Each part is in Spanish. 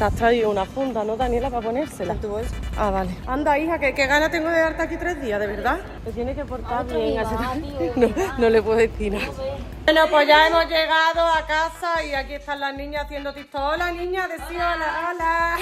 Te has traído una funda, ¿no, Daniela, para ponérsela? ¿Tu bolso? Ah, vale. Anda, hija, que gana tengo de darte aquí 3 días, de verdad. Te tiene que portar bien. No le puedo decir nada. Bueno, pues ya hemos llegado a casa y aquí están las niñas haciendo TikTok. Hola, niñas, decí hola, hola.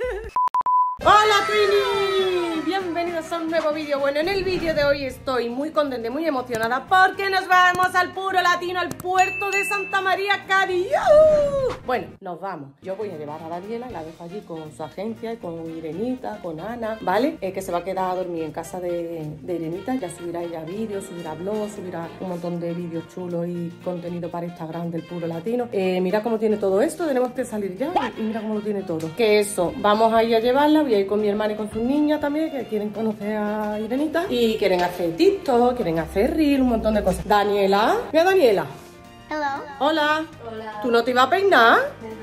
¡Hola, Twinny! Bienvenidos a un nuevo vídeo. Bueno, en el vídeo de hoy estoy muy contenta y muy emocionada porque nos vamos al Puro Latino, al puerto de Santa María, Cádiz. Bueno, nos vamos. Yo voy a llevar a Daniela, la dejo allí con su agencia y con Irenita, con Ana, ¿vale? Que se va a quedar a dormir en casa de Irenita. Ya subirá ella vídeos, subirá blogs, subirá un montón de vídeos chulos y contenido para Instagram del Puro Latino. Mira cómo tiene todo esto, tenemos que salir ya y mira cómo lo tiene todo. Que eso, vamos a ir a llevarla. Voy a ir con mi hermana y con sus niñas también, que quieren conocer a Irenita y quieren hacer TikTok, quieren hacer reel, un montón de cosas. Daniela, mira Daniela. Hello. Hola. Hola. ¿Tú no te ibas a peinar?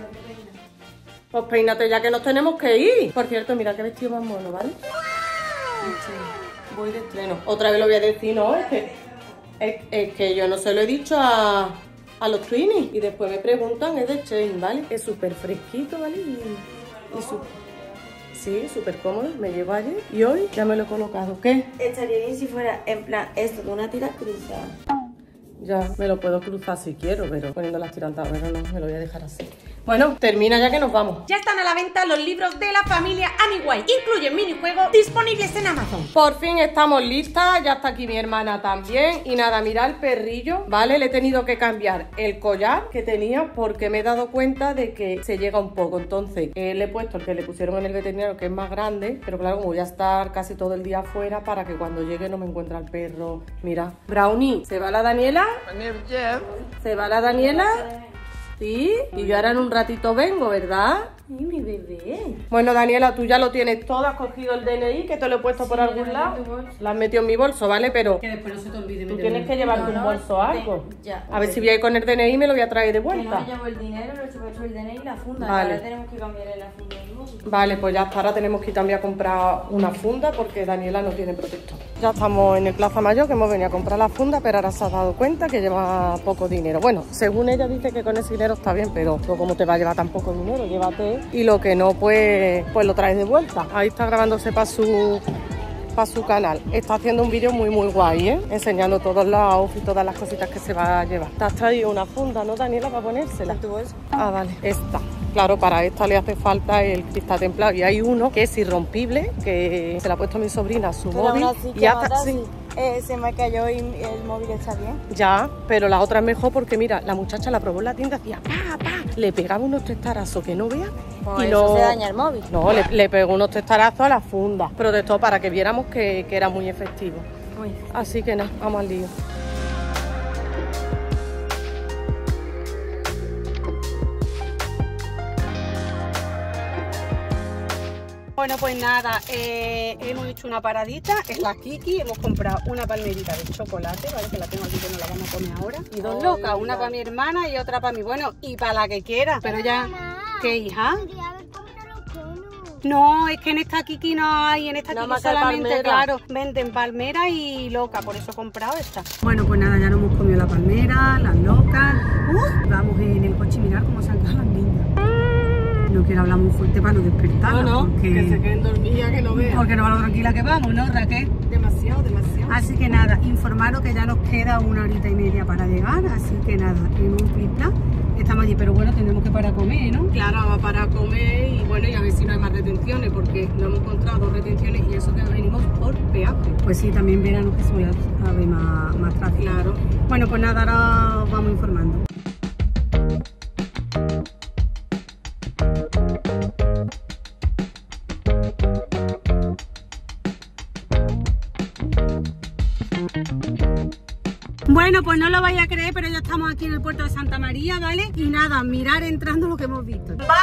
Pues peínate ya que nos tenemos que ir. Por cierto, mira qué vestido más mono, ¿vale? Sí, voy de estreno. Otra vez lo voy a decir, ¿no? Es que yo no se lo he dicho a los Twinnies y después me preguntan, es de Shein, ¿vale? Es súper fresquito, ¿vale? Y súper... Sí, súper cómodo, me llevo ayer y hoy ya me lo he colocado. ¿Qué? Estaría bien si fuera en plan esto, de una tira cruzada. Ya, me lo puedo cruzar si quiero, pero poniendo las tirantas, pero no, me lo voy a dejar así. Bueno, termina ya que nos vamos. Ya están a la venta los libros de la familia Amiguay. Incluyen minijuegos disponibles en Amazon. Por fin estamos listas, ya está aquí mi hermana también. Y nada, mira el perrillo, ¿vale? Le he tenido que cambiar el collar que tenía porque me he dado cuenta de que se llega un poco. Entonces, le he puesto el que le pusieron en el veterinario, que es más grande. Pero claro, como voy a estar casi todo el día afuera, para que cuando llegue no me encuentre al perro. Mira, Brownie, ¿se va la Daniela? ¿Se va la Daniela? Sí, y yo ahora en un ratito vengo, ¿verdad? ¡Ay, mi bebé! Bueno, Daniela, tú ya lo tienes todo, has cogido el DNI, que te lo he puesto por algún lado. Lo has metido en mi bolso, ¿vale? Pero Que después no se te olvide. tú tienes que llevarte un bolso o algo. Ya. A ver si voy a ir con el DNI y me lo voy a traer de Que no vuelta. me llevo el dinero, lo he puesto el DNI y la funda. Vale. Ahora tenemos que cambiar la funda del móvil. Vale, pues ya hasta ahora tenemos que ir también a comprar una funda porque Daniela no tiene protector. Ya estamos en el Plaza Mayor, que hemos venido a comprar la funda, pero ahora se ha dado cuenta que lleva poco dinero. Bueno, según ella dice que con ese dinero está bien, pero como te va a llevar tan poco dinero, llévate y lo que no, pues lo traes de vuelta. Ahí está grabándose para su canal. Está haciendo un vídeo muy guay, ¿eh? Enseñando todos los outfits, todas las cositas que se va a llevar. Te has traído una funda, ¿no, Daniela, para ponérsela? ¿Tu bolso? Ah, vale. Esta. Claro, para esta le hace falta el cristal templado. Y hay uno que es irrompible, que se le ha puesto a mi sobrina a su móvil. Y hasta sí. Se me cayó y el móvil está bien. Ya, pero la otra es mejor porque mira, la muchacha la probó en la tienda, hacía pa, le pegaba unos testarazos que no vea. Pues y eso no se daña el móvil. No, le pegó unos testarazos a la funda. Protestó para que viéramos que era muy efectivo. Así que nada, vamos al lío. Bueno, pues nada, hemos hecho una paradita en la Kiki, hemos comprado una palmerita de chocolate, ¿vale? Que la tengo aquí, que no la vamos a comer ahora. Y dos locas, una para mi hermana y otra para mí. Bueno, y para la que quiera, pero ya... ¿Qué, hija? No, es que en esta Kiki no hay, en esta Kiki solamente, claro, venden palmera y loca, por eso he comprado esta. Bueno, pues nada, ya nos hemos comido la palmera, las locas. Vamos en el coche y mirar cómo se han quedado las niñas. No quiero hablar muy fuerte para no despertarlas. No, porque... que se queden dormidas, que no vean. Porque no va lo tranquila que vamos, ¿no, Raquel? Demasiado. Así que nada, informaros que ya nos queda 1 horita y media para llegar, así que nada, en un plan estamos allí, pero bueno, tendremos que parar a comer, ¿no? Claro, vamos a parar a comer y bueno, y a ver si no hay más retenciones, porque no hemos encontrado 2 retenciones y eso que venimos por peaje. Pues sí, también verano que suele haber más tráfico. Claro. Bueno, pues nada, ahora vamos informando. Bueno, pues no lo vais a creer, pero ya estamos aquí en el puerto de Santa María, ¿vale? Y nada, mirar entrando lo que hemos visto. ¡Vamos!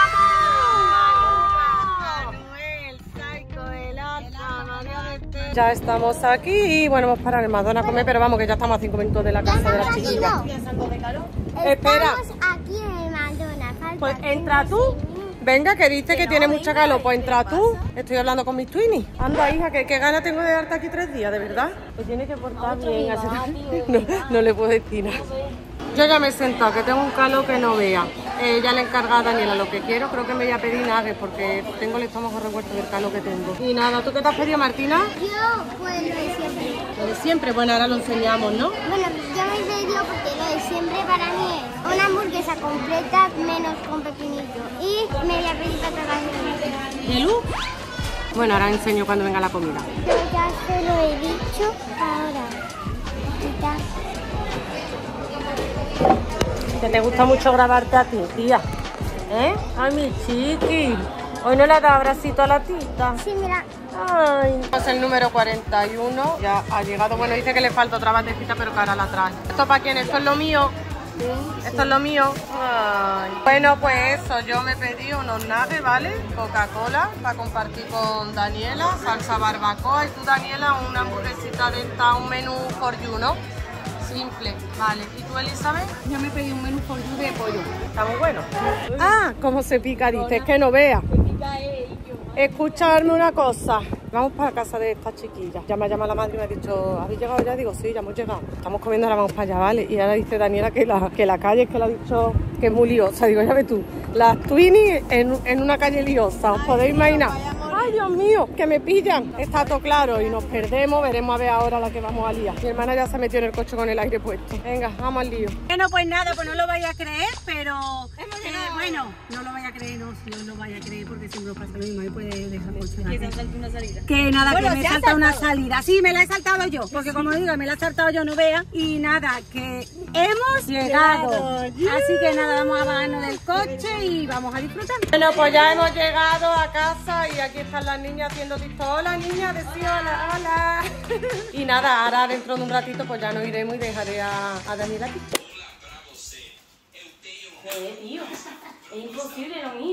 Ya estamos aquí y bueno, hemos parado en Madonna a comer, pero vamos, que ya estamos a 5 minutos de la casa de las chiquillas. Espera. Estamos aquí en Madonna. Pues entra tú. Venga, que dice que tiene mucha calor, pues entra tú. Estoy hablando con mis Twinnies. Anda, hija, que gana tengo de darte aquí 3 días, de verdad. Te tiene que portar bien. No le puedo decir nada. Yo ya me he sentado, que tengo un calor que no vea. Ya le he encargado a Daniela lo que quiero. Creo que me voy a pedir nuggets porque tengo el estómago revuelto del calor que tengo. Y nada, ¿tú qué te has pedido, Martina? Yo, pues lo de siempre. Lo de siempre. Bueno, ahora lo enseñamos, ¿no? Bueno, yo me he pedido porque lo de siempre para mí es una hamburguesa completa menos con pepinillo. Y me voy a pedir patatas fritas. ¿Y Lu? Bueno, ahora enseño cuando venga la comida. Yo ya se lo he dicho ahora. Quita. Que te gusta mucho grabarte a ti, tía. ¿Eh? Ay, mi chiqui. Hoy no le ha dado abracito a la tita. Sí, mira. Ay. Es el número 41. Ya ha llegado. Bueno, dice que le falta otra bandejita, pero que ahora la trae. ¿Esto para quién? ¿Esto es lo mío? Sí. ¿Esto es lo mío? Ay. Bueno, pues eso. Yo me pedí unos nuggets, ¿vale? Coca-Cola para compartir con Daniela. Salsa barbacoa. Y tú, Daniela, una hamburguesita de esta, un menú for you, ¿no? Simple, vale. ¿Y tú, Elizabeth? Yo me pedí un menú for you de pollo. Está muy bueno. Ah, cómo se pica, dices que no vea. Escucharme una cosa. Vamos para casa de esta chiquilla. Ya me ha llamado la madre y me ha dicho, ¿habéis llegado ya? Digo, sí, ya hemos llegado. Estamos comiendo, ahora vamos para allá, ¿vale? Y ahora dice Daniela que la calle es que le ha dicho que es muy liosa. Digo, ya ves tú, las Twinnies en una calle liosa, ¿os podéis imaginar? Ay, Dios mío, que me pillan. Está todo claro y nos perdemos. Veremos a ver ahora la que vamos a liar. Mi hermana ya se metió en el coche con el aire puesto. Venga, vamos al lío. Bueno, pues nada, pues no lo vaya a creer, pero bueno, no lo vaya a creer, no, si no lo vaya a creer porque siempre pasa lo mismo, ahí puede dejar por si una salida. Que nada, bueno, que me he saltado una salida. Sí, me la he saltado yo, porque como digo, me la he saltado yo, no vea. Y nada, que hemos llegado. Así que nada, vamos a bajarnos del coche y vamos a disfrutar. Bueno, pues ya hemos llegado a casa y aquí están las niñas haciendo TikTok. Hola, niñas, decía hola, hola. Y nada, ahora dentro de un ratito pues ya nos iremos y dejaré a Daniela aquí. Tío, es imposible lo mío.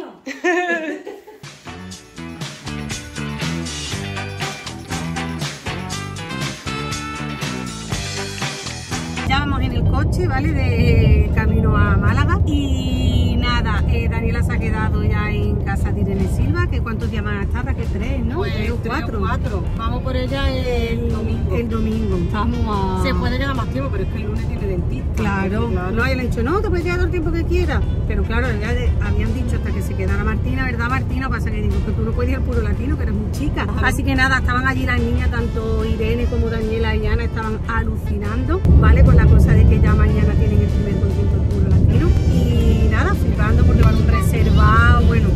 Ya vamos en el coche, ¿vale? De camino a Málaga. Y nada, Daniela se ha quedado ya en casa de Irene Silva. Que ¿cuántos días más tarda? Que 3, ¿no? Pues 3 o 4. Vamos por ella el domingo. El domingo. Vamos a... Se puede quedar más tiempo, pero es que el lunes tiene dentista. Claro. No, ella le ha dicho, no, te puedes quedar todo el tiempo que quieras. Pero claro, ya habían dicho hasta que se quedara Martina, ¿verdad, Martina? Pasa que digo que tú no puedes ir al puro latino, que eres muy chica. Ajá. Así que nada, estaban allí las niñas, tanto Irene como Daniela y Ana, estaban alucinando, ¿vale? Con la cosa de que ya mañana tienen el primer concierto del puro latino. Y nada, flipando porque van un reservado, bueno.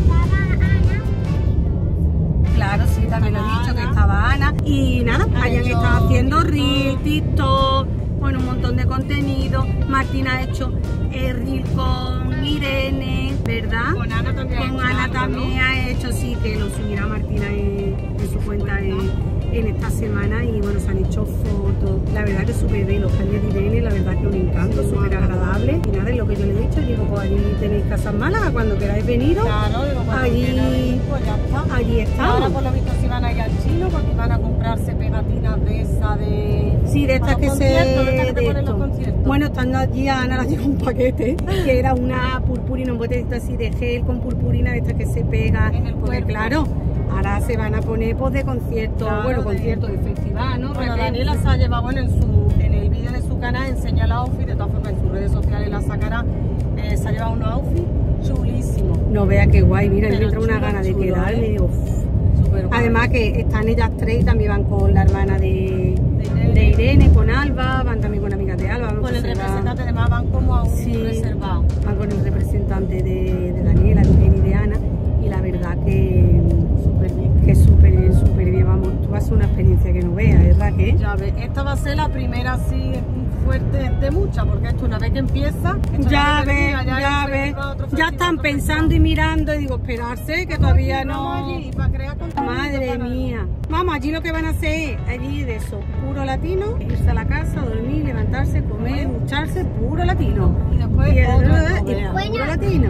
Claro, sí, también lo he dicho que estaba Ana. Y nada, hayan estado haciendo reel, TikTok, bueno, un montón de contenido. Martina ha hecho reel con Irene, ¿verdad? Con Ana también. Con Ana también ha hecho, sí, que lo subirá Martina en su cuenta en esta semana. Y bueno, se han hecho fotos. La verdad que súper bien, los cambios de Irene, la verdad que un encanto, súper agradable. Y nada, es lo que yo le he dicho, digo, pues allí tenéis casa en Málaga, cuando queráis veniros. Claro, digo, allí, pues ya está. Allí estamos. Ahora por lo visto si van a ir al chino porque van a comprarse pegatinas de esa de... Sí, de estas que se... de ponen los conciertos. Bueno, estando allí a Ana la llevó un paquete que era una purpurina, un botecito así de gel con purpurina de estas que se pega en el pues cuerpo. Claro, ahora se van a poner pues de conciertos, Claro, bueno, conciertos de festival, ¿no? Bueno, Daniela se ha llevado, bueno, en el vídeo de su canal enseña el outfit, de todas formas en sus redes sociales la sacará, se ha llevado unos outfits chulísimos. No vea qué guay, mira, me Pero entra una chulo, gana de chulo, quedarme, ¿eh? digo, Súper guay. además que están ellas tres y también van con la hermana de Irene, con Alba, van también con amigas de Alba. Con el representante, además van como a un reservado. Van con el representante de Daniela, de Irene y de Ana, y la verdad que súper bien. Que súper bien, vamos, tú vas a hacer una experiencia que no veas, ¿es Raquel? Ya ves, esta va a ser la primera así fuerte de muchas, porque esto una vez que empieza, Ya ves, ya están pensando y mirando, y digo, esperarse, que todavía no... Allí, para crear contenido, Madre mía. Vamos, allí lo que van a hacer, allí de eso, puro latino, irse a la casa, dormir, levantarse, comer, ducharse, puro latino. Y después puro latino.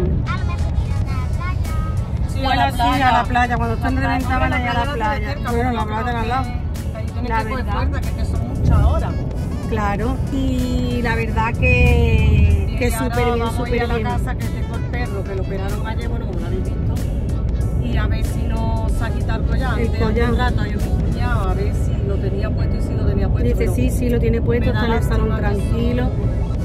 Bueno, sí, a la playa, cuando están reventaban allá a la playa. Bueno, la playa al lado. La verdad que son muchas horas. Claro, y la verdad que súper bien, súper bien. A la casa que tengo el perro, que lo operaron ayer, bueno, como lo habéis visto. Y a ver si no se ha quitado el collar. El collar. Un rato yo mi cuñado, a ver si lo tenía puesto y si lo tenía puesto. Dice, sí, lo tiene puesto, está en el salón tranquilo.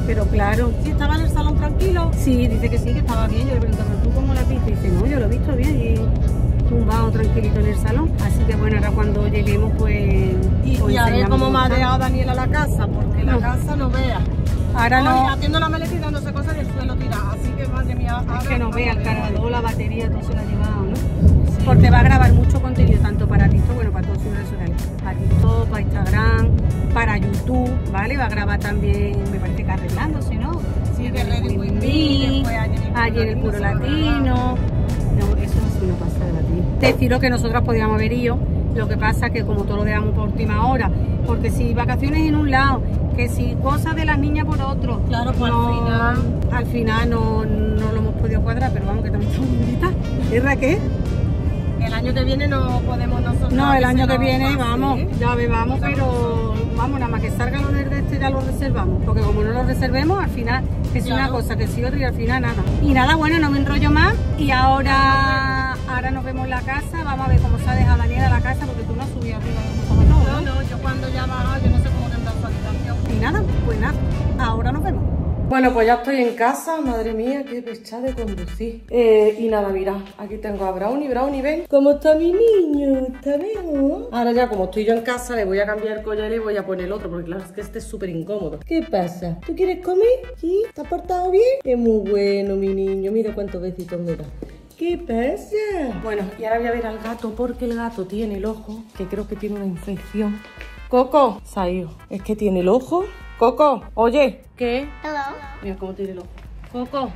Pero claro. ¿Sí estaba en el salón tranquilo? Sí, dice que sí, que estaba bien. Yo le pregunto, ¿pero tú cómo la viste? Y dice, no, yo lo he visto bien y tumbado tranquilito en el salón. Así que bueno, ahora cuando lleguemos pues... Y a ver cómo me ha dejado Daniela la casa, porque la casa no vea. Ahora no... Haciendo la maleta y dándose cosas del suelo tiradas, así que madre mía. Es que no vea el cargador, la batería, todo se lo ha llevado, ¿no? Sí. Porque va a grabar mucho contenido, tanto para TikTok, bueno, para todos sus redes sociales. Para TikTok, para Instagram, para YouTube, ¿vale? Va a grabar también, me parece que arreglándose, ¿no? Sí, de Ready With Me, allí en el Puro Latino. No, eso sí no pasa de latino. Deciros que nosotras podíamos haber ido, lo que pasa que como todo lo dejamos por última hora, porque si vacaciones en un lado, que si cosas de las niñas por otro, claro, pues no, al final no lo hemos podido cuadrar, pero vamos, que también estamos bonitas. ¿Y Raquel? El año que viene no podemos nosotros. No, el año que viene vamos, ya vamos, pero vamos, nada más que salga lo de este ya lo reservamos, porque como no lo reservemos, al final es claro. Una cosa, que sí otra y al final nada. Y nada, bueno, no me enrollo más y ahora nos vemos en la casa, vamos a ver cómo se ha dejado Daniela la casa, porque tú no has subido arriba. No, yo cuando ya baja, yo no sé cómo tendrá su habitación. Y nada, pues nada, ahora nos vemos. Bueno, pues ya estoy en casa, madre mía, qué pecha de conducir. Y nada, mira, aquí tengo a Brownie, ven. ¿Cómo está mi niño? ¿Está bien? Ahora ya, como estoy yo en casa, le voy a cambiar el collar y le voy a poner el otro, porque claro, es que este es súper incómodo. ¿Qué pasa? ¿Tú quieres comer? ¿Sí? ¿Te has portado bien? Es muy bueno, mi niño, mira cuántos besitos me da. ¿Qué pasa? Bueno, y ahora voy a ver al gato, porque el gato tiene el ojo, que creo que tiene una infección. Coco, se ha ido. Es que tiene el ojo. Coco, oye. ¿Qué? Hello. Mira cómo tiene el ojo. Coco.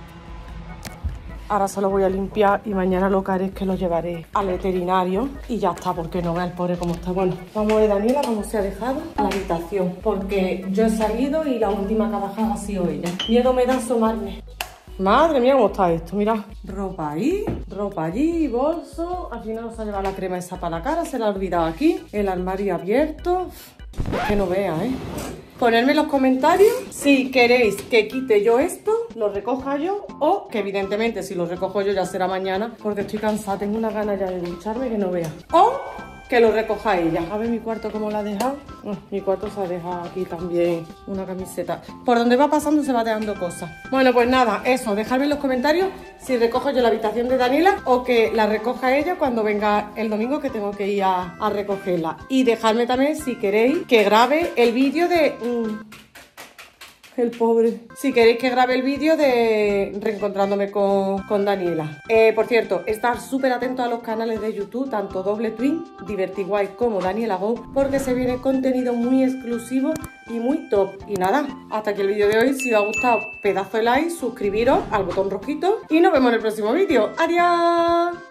Ahora se lo voy a limpiar y mañana lo que haré es que lo llevaré al veterinario y ya está, porque no vea el pobre cómo está. Bueno, vamos a ver Daniela cómo se ha dejado la habitación, porque yo he salido y la última que ha bajado ha sido ella. Miedo me da asomarme. Madre mía, cómo está esto, mira. Ropa ahí, ropa allí, bolso. Al final nos ha llevado la crema esa para la cara, se la ha olvidado aquí. El armario abierto. Es que no vea, ¿eh? Ponerme en los comentarios si queréis que quite yo esto, lo recoja yo, o que evidentemente si lo recojo yo ya será mañana, porque estoy cansada, tengo una gana ya de ducharme que no vea. O que lo recoja ella. A ver mi cuarto cómo lo ha dejado. Mi cuarto se ha dejado aquí también una camiseta. Por donde va pasando se va dejando cosas. Bueno, pues nada, eso, dejadme en los comentarios si recojo yo la habitación de Daniela o que la recoja ella cuando venga el domingo, que tengo que ir a recogerla. Y dejadme también si queréis que grabe el vídeo de... el pobre. Si queréis que grabe el vídeo de reencontrándome con Daniela. Por cierto, estar súper atentos a los canales de YouTube, tanto Doble Twin, Divertiguay como Daniela Go, porque se viene contenido muy exclusivo y muy top. Y nada, hasta aquí el vídeo de hoy. Si os ha gustado, pedazo de like, suscribiros al botón rojito y nos vemos en el próximo vídeo. ¡Adiós!